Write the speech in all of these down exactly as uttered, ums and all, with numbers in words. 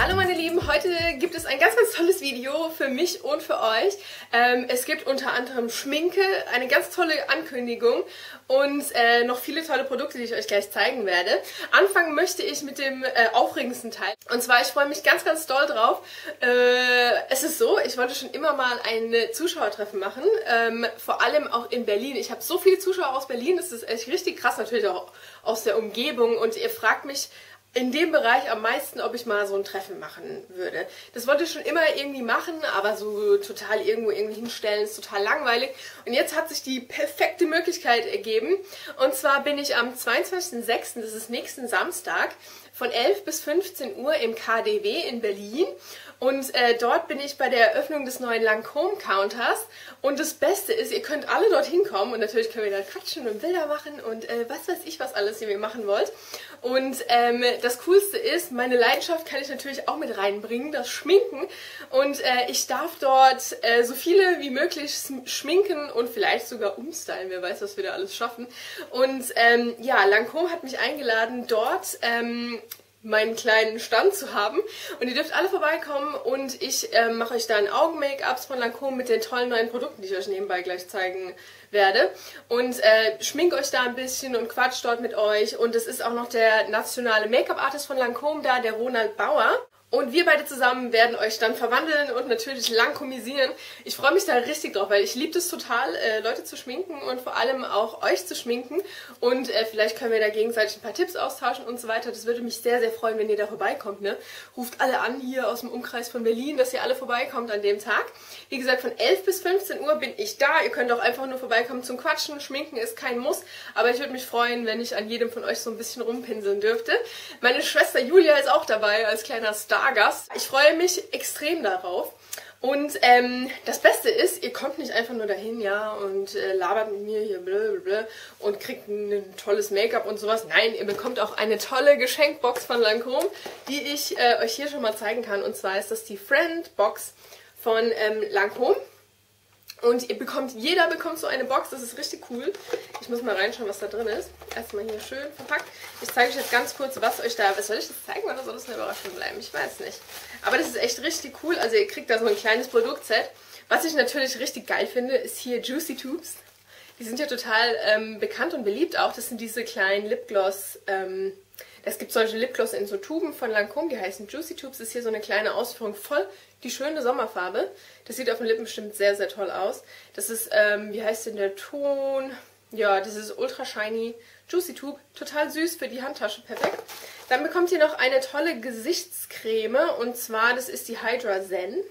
Hallo meine Lieben, heute gibt es ein ganz, ganz tolles Video für mich und für euch. Ähm, es gibt unter anderem Schminke, eine ganz tolle Ankündigung und äh, noch viele tolle Produkte, die ich euch gleich zeigen werde. Anfangen möchte ich mit dem äh, aufregendsten Teil. Und zwar, ich freue mich ganz, ganz doll drauf. Äh, es ist so, ich wollte schon immer mal ein Zuschauertreffen machen, ähm, vor allem auch in Berlin. Ich habe so viele Zuschauer aus Berlin, das ist echt richtig krass, natürlich auch aus der Umgebung. Und ihr fragt mich in dem Bereich am meisten, ob ich mal so ein Treffen machen würde. Das wollte ich schon immer irgendwie machen, aber so total irgendwo irgendwie hinstellen ist total langweilig. Und jetzt hat sich die perfekte Möglichkeit ergeben. Und zwar bin ich am zweiundzwanzigsten sechsten, das ist nächsten Samstag, von elf bis fünfzehn Uhr im K D W in Berlin. Und äh, dort bin ich bei der Eröffnung des neuen Lancôme Counters. Und das Beste ist, ihr könnt alle dorthin kommen und natürlich können wir dann quatschen und Bilder machen und äh, was weiß ich, was alles ihr machen wollt. Und ähm, das Coolste ist, meine Leidenschaft kann ich natürlich auch mit reinbringen, das Schminken. Und äh, ich darf dort äh, so viele wie möglich schminken und vielleicht sogar umstylen, wer weiß, was wir da alles schaffen. Und ähm, ja, Lancôme hat mich eingeladen, dort ähm, meinen kleinen Stand zu haben. Und ihr dürft alle vorbeikommen und ich äh, mache euch dann Augen-Make-ups von Lancôme mit den tollen neuen Produkten, die ich euch nebenbei gleich zeigen werde. Und äh, schmink euch da ein bisschen und quatscht dort mit euch. Und es ist auch noch der nationale Make-up-Artist von Lancôme da, der Ronald Bauer. Und wir beide zusammen werden euch dann verwandeln und natürlich Lancômisieren. Ich freue mich da richtig drauf, weil ich liebe es total, äh, Leute zu schminken und vor allem auch euch zu schminken. Und äh, vielleicht können wir da gegenseitig ein paar Tipps austauschen und so weiter. Das würde mich sehr, sehr freuen, wenn ihr da vorbeikommt. Ne? Ruft alle an hier aus dem Umkreis von Berlin, dass ihr alle vorbeikommt an dem Tag. Wie gesagt, von elf bis fünfzehn Uhr bin ich da. Ihr könnt auch einfach nur vorbeikommen zum Quatschen. Schminken ist kein Muss, aber ich würde mich freuen, wenn ich an jedem von euch so ein bisschen rumpinseln dürfte. Meine Schwester Julia ist auch dabei als kleiner Star. Gast. Ich freue mich extrem darauf. Und ähm, das Beste ist, ihr kommt nicht einfach nur dahin, ja, und äh, labert mit mir hier blablabla und kriegt ein, ein tolles Make-up und sowas. Nein, ihr bekommt auch eine tolle Geschenkbox von Lancôme, die ich äh, euch hier schon mal zeigen kann. Und zwar ist das die Friend-Box von ähm, Lancôme. Und ihr bekommt, jeder bekommt so eine Box, das ist richtig cool. Ich muss mal reinschauen, was da drin ist. Erstmal hier schön verpackt. Ich zeige euch jetzt ganz kurz, was euch da... Was soll ich das zeigen oder soll das eine Überraschung bleiben? Ich weiß nicht. Aber das ist echt richtig cool. Also ihr kriegt da so ein kleines Produktset. Was ich natürlich richtig geil finde, ist hier Juicy Tubes. Die sind ja total ähm, bekannt und beliebt auch. Das sind diese kleinen Lipgloss... Ähm, Es gibt solche Lipgloss in so Tuben von Lancôme, die heißen Juicy Tubes. Das ist hier so eine kleine Ausführung, voll die schöne Sommerfarbe. Das sieht auf den Lippen bestimmt sehr, sehr toll aus. Das ist, ähm, wie heißt denn der Ton? Ja, das ist Ultra Shiny Juicy Tube. Total süß für die Handtasche, perfekt. Dann bekommt ihr noch eine tolle Gesichtscreme und zwar, das ist die Hydra Zen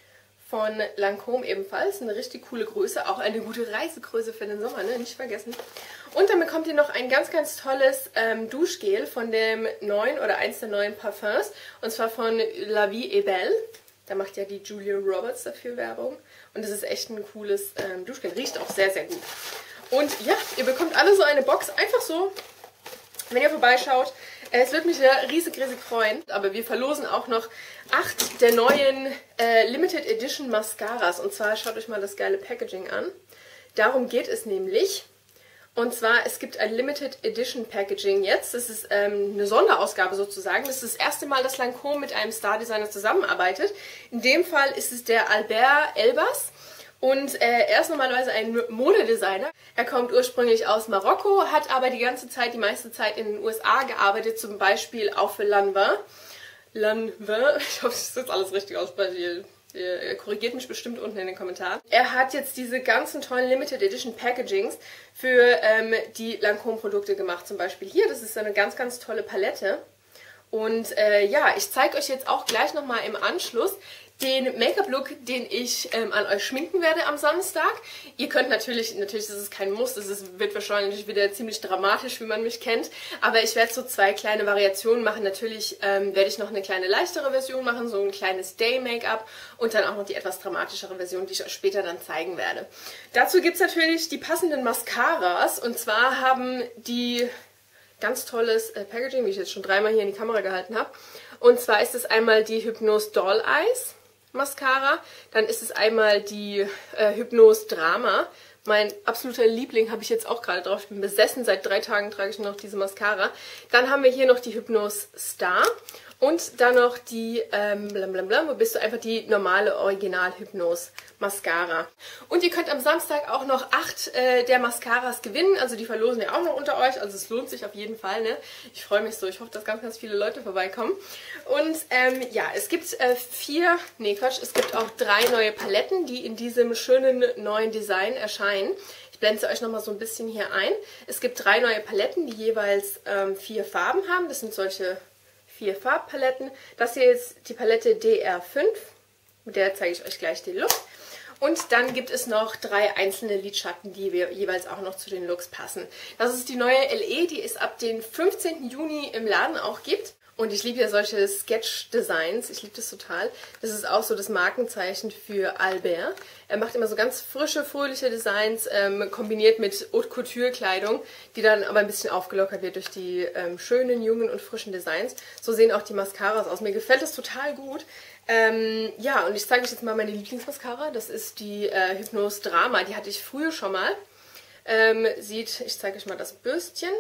von Lancôme ebenfalls. Eine richtig coole Größe, auch eine gute Reisegröße für den Sommer, ne? Nicht vergessen. Und dann bekommt ihr noch ein ganz, ganz tolles ähm, Duschgel von dem neuen oder eins der neuen Parfums. Und zwar von La Vie est Belle. Da macht ja die Julia Roberts dafür Werbung. Und das ist echt ein cooles ähm, Duschgel. Riecht auch sehr, sehr gut. Und ja, ihr bekommt alle so eine Box. Einfach so, wenn ihr vorbeischaut. Es wird mich ja riesig, riesig freuen. Aber wir verlosen auch noch acht der neuen äh, Limited Edition Mascaras. Und zwar schaut euch mal das geile Packaging an. Darum geht es nämlich. Und zwar, es gibt ein Limited Edition Packaging jetzt. Das ist ähm, eine Sonderausgabe sozusagen. Das ist das erste Mal, dass Lancôme mit einem Star-Designer zusammenarbeitet. In dem Fall ist es der Albert Elbaz. Und äh, er ist normalerweise ein Modedesigner. Er kommt ursprünglich aus Marokko, hat aber die ganze Zeit, die meiste Zeit in den U S A gearbeitet, zum Beispiel auch für Lanvin. Lanvin, ich hoffe, ich das alles richtig ausspreche. Er korrigiert mich bestimmt unten in den Kommentaren. Er hat jetzt diese ganzen tollen Limited Edition Packagings für ähm, die Lancôme Produkte gemacht. Zum Beispiel hier, das ist eine ganz, ganz tolle Palette. Und äh, ja, ich zeige euch jetzt auch gleich nochmal im Anschluss den Make-up-Look, den ich ähm, an euch schminken werde am Samstag. Ihr könnt natürlich, natürlich ist es kein Muss, es ist, wird wahrscheinlich wieder ziemlich dramatisch, wie man mich kennt, aber ich werde so zwei kleine Variationen machen. Natürlich ähm, werde ich noch eine kleine leichtere Version machen, so ein kleines Day-Make-up und dann auch noch die etwas dramatischere Version, die ich euch später dann zeigen werde. Dazu gibt es natürlich die passenden Mascaras und zwar haben die ganz tolles äh, Packaging, wie ich jetzt schon dreimal hier in die Kamera gehalten habe. Und zwar ist es einmal die Hypnose Doll Eyes Mascara, dann ist es einmal die äh, Hypnose Drama. Mein absoluter Liebling habe ich jetzt auch gerade drauf. Ich bin besessen, seit drei Tagen trage ich noch diese Mascara. Dann haben wir hier noch die Hypnose Star Und dann noch die, ähm, blablabla, wo bist du einfach die normale Original-Hypnose Mascara. Und ihr könnt am Samstag auch noch acht äh, der Mascaras gewinnen. Also die verlosen wir auch noch unter euch. Also es lohnt sich auf jeden Fall. Ne? Ich freue mich so. Ich hoffe, dass ganz, ganz viele Leute vorbeikommen. Und ähm, ja, es gibt äh, vier, nee Quatsch, es gibt auch drei neue Paletten, die in diesem schönen neuen Design erscheinen. Ich blende sie euch nochmal so ein bisschen hier ein. Es gibt drei neue Paletten, die jeweils ähm, vier Farben haben. Das sind solche vier Farbpaletten. Das hier ist die Palette D R fünf. Mit der zeige ich euch gleich den Look. Und dann gibt es noch drei einzelne Lidschatten, die wir jeweils auch noch zu den Looks passen. Das ist die neue L E, die es ab dem fünfzehnten Juni im Laden auch gibt. Und ich liebe ja solche Sketch-Designs. Ich liebe das total. Das ist auch so das Markenzeichen für Albert. Er macht immer so ganz frische, fröhliche Designs, ähm, kombiniert mit Haute-Couture-Kleidung, die dann aber ein bisschen aufgelockert wird durch die ähm, schönen, jungen und frischen Designs. So sehen auch die Mascaras aus. Mir gefällt das total gut. Ähm, ja, und ich zeige euch jetzt mal meine Lieblingsmascara. Das ist die äh, Hypnose Drama. Die hatte ich früher schon mal. Ähm, sieht, ich zeige euch mal das Bürstchen.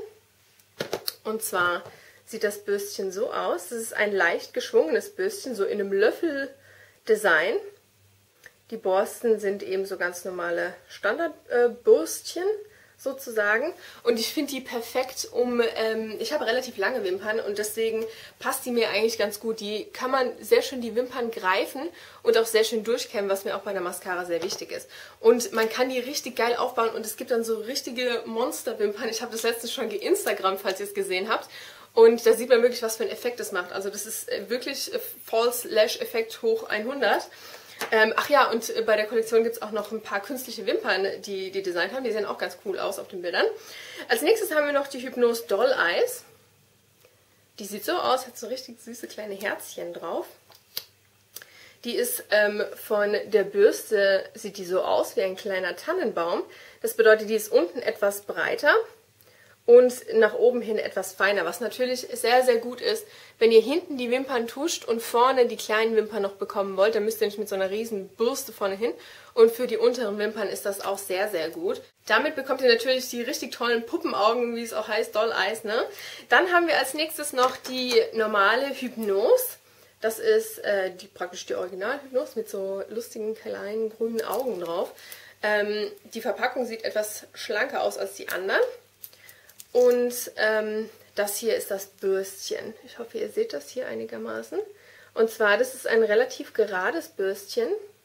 Und zwar sieht das Bürstchen so aus. Das ist ein leicht geschwungenes Bürstchen, so in einem Löffel-Design. Die Borsten sind eben so ganz normale Standardbürstchen äh, sozusagen. Und ich finde die perfekt, um, ähm, ich habe relativ lange Wimpern und deswegen passt die mir eigentlich ganz gut. Die kann man sehr schön die Wimpern greifen und auch sehr schön durchkämmen, was mir auch bei der Mascara sehr wichtig ist. Und man kann die richtig geil aufbauen und es gibt dann so richtige Monsterwimpern. Ich habe das letztens schon geinstagrammt, falls ihr es gesehen habt. Und da sieht man wirklich, was für einen Effekt das macht. Also das ist wirklich False Lash Effekt hoch hundert. Ähm, ach ja, und bei der Kollektion gibt es auch noch ein paar künstliche Wimpern, die die designt haben. Die sehen auch ganz cool aus auf den Bildern. Als nächstes haben wir noch die Hypnose Doll Eyes. Die sieht so aus, hat so richtig süße kleine Herzchen drauf. Die ist ähm, von der Bürste, sieht die so aus wie ein kleiner Tannenbaum. Das bedeutet, die ist unten etwas breiter und nach oben hin etwas feiner, was natürlich sehr, sehr gut ist. Wenn ihr hinten die Wimpern tuscht und vorne die kleinen Wimpern noch bekommen wollt, dann müsst ihr nicht mit so einer riesen Bürste vorne hin. Und für die unteren Wimpern ist das auch sehr, sehr gut. Damit bekommt ihr natürlich die richtig tollen Puppenaugen, wie es auch heißt, Doll Eyes, ne? Dann haben wir als nächstes noch die normale Hypnose. Das ist äh, die, praktisch die Original-Hypnose mit so lustigen kleinen grünen Augen drauf. Ähm, die Verpackung sieht etwas schlanker aus als die anderen. Und ähm, das hier ist das Bürstchen. Ich hoffe, ihr seht das hier einigermaßen. Und zwar, das ist ein relativ gerades Bürstchen,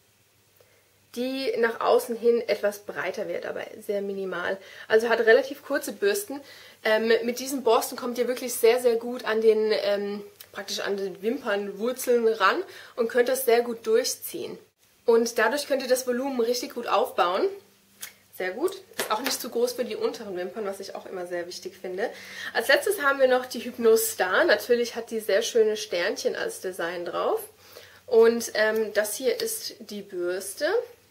die nach außen hin etwas breiter wird, aber sehr minimal. Also hat relativ kurze Bürsten. Ähm, mit diesen Borsten kommt ihr wirklich sehr, sehr gut an den, ähm, praktisch an den Wimpernwurzeln ran und könnt das sehr gut durchziehen. Und dadurch könnt ihr das Volumen richtig gut aufbauen. Sehr gut. Ist auch nicht zu groß für die unteren Wimpern, was ich auch immer sehr wichtig finde. Als letztes haben wir noch die Hypnose Star. Natürlich hat die sehr schöne Sternchen als Design drauf. Und ähm, das hier ist die Bürste.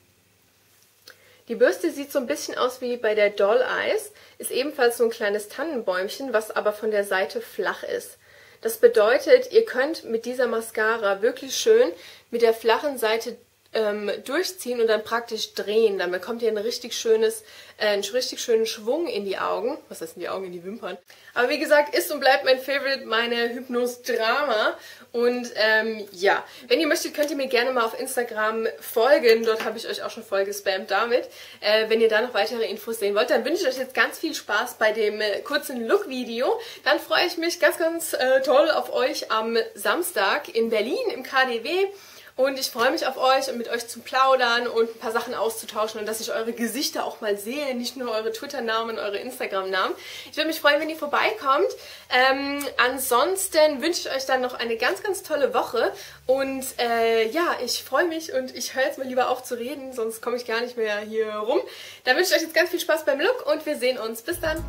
Die Bürste sieht so ein bisschen aus wie bei der Doll Eyes. Ist ebenfalls so ein kleines Tannenbäumchen, was aber von der Seite flach ist. Das bedeutet, ihr könnt mit dieser Mascara wirklich schön mit der flachen Seite Ähm, durchziehen und dann praktisch drehen. Dann bekommt ihr ein richtig schönes, äh, einen richtig schönen Schwung in die Augen. Was heißt in die Augen? In die Wimpern. Aber wie gesagt, ist und bleibt mein Favorite, meine Hypnose Drama. Und ähm, ja, wenn ihr möchtet, könnt ihr mir gerne mal auf Instagram folgen. Dort habe ich euch auch schon voll gespammt damit. Äh, wenn ihr da noch weitere Infos sehen wollt, dann wünsche ich euch jetzt ganz viel Spaß bei dem äh, kurzen Look-Video. Dann freue ich mich ganz, ganz äh, toll auf euch am Samstag in Berlin im K D W. Und ich freue mich auf euch und mit euch zu plaudern und ein paar Sachen auszutauschen und dass ich eure Gesichter auch mal sehe, nicht nur eure Twitter-Namen, eure Instagram-Namen. Ich würde mich freuen, wenn ihr vorbeikommt. Ähm, ansonsten wünsche ich euch dann noch eine ganz, ganz tolle Woche. Und äh, ja, ich freue mich und ich höre jetzt mal lieber auf zu reden, sonst komme ich gar nicht mehr hier rum. Dann wünsche ich euch jetzt ganz viel Spaß beim Look und wir sehen uns. Bis dann!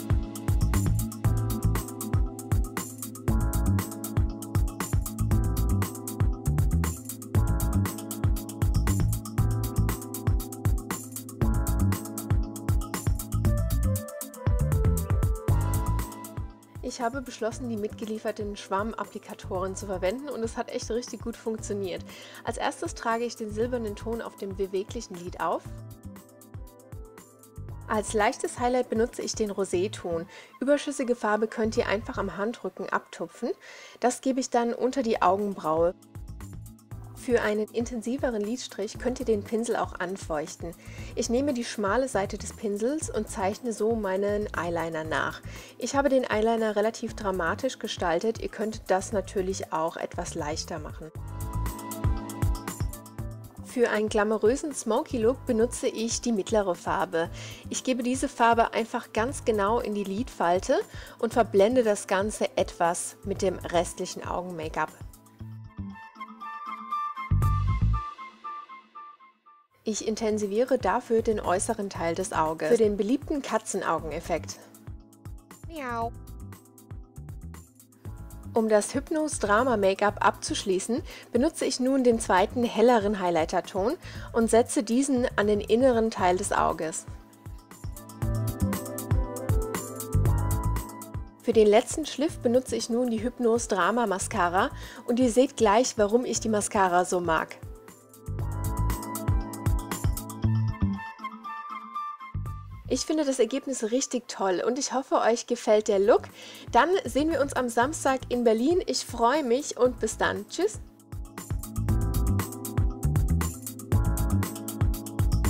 Ich habe beschlossen, die mitgelieferten Schwammapplikatoren zu verwenden und es hat echt richtig gut funktioniert. Als erstes trage ich den silbernen Ton auf dem beweglichen Lid auf. Als leichtes Highlight benutze ich den Roséton. Überschüssige Farbe könnt ihr einfach am Handrücken abtupfen. Das gebe ich dann unter die Augenbraue. Für einen intensiveren Lidstrich könnt ihr den Pinsel auch anfeuchten. Ich nehme die schmale Seite des Pinsels und zeichne so meinen Eyeliner nach. Ich habe den Eyeliner relativ dramatisch gestaltet, ihr könnt das natürlich auch etwas leichter machen. Für einen glamourösen Smoky Look benutze ich die mittlere Farbe. Ich gebe diese Farbe einfach ganz genau in die Lidfalte und verblende das Ganze etwas mit dem restlichen Augen-Make-up. Ich intensiviere dafür den äußeren Teil des Auges, für den beliebten Katzenaugeneffekt. Miau. Um das Hypnose Drama Make-up abzuschließen, benutze ich nun den zweiten helleren Highlighter-Ton und setze diesen an den inneren Teil des Auges. Für den letzten Schliff benutze ich nun die Hypnose Drama Mascara und ihr seht gleich, warum ich die Mascara so mag. Ich finde das Ergebnis richtig toll und ich hoffe, euch gefällt der Look. Dann sehen wir uns am Samstag in Berlin. Ich freue mich und bis dann. Tschüss!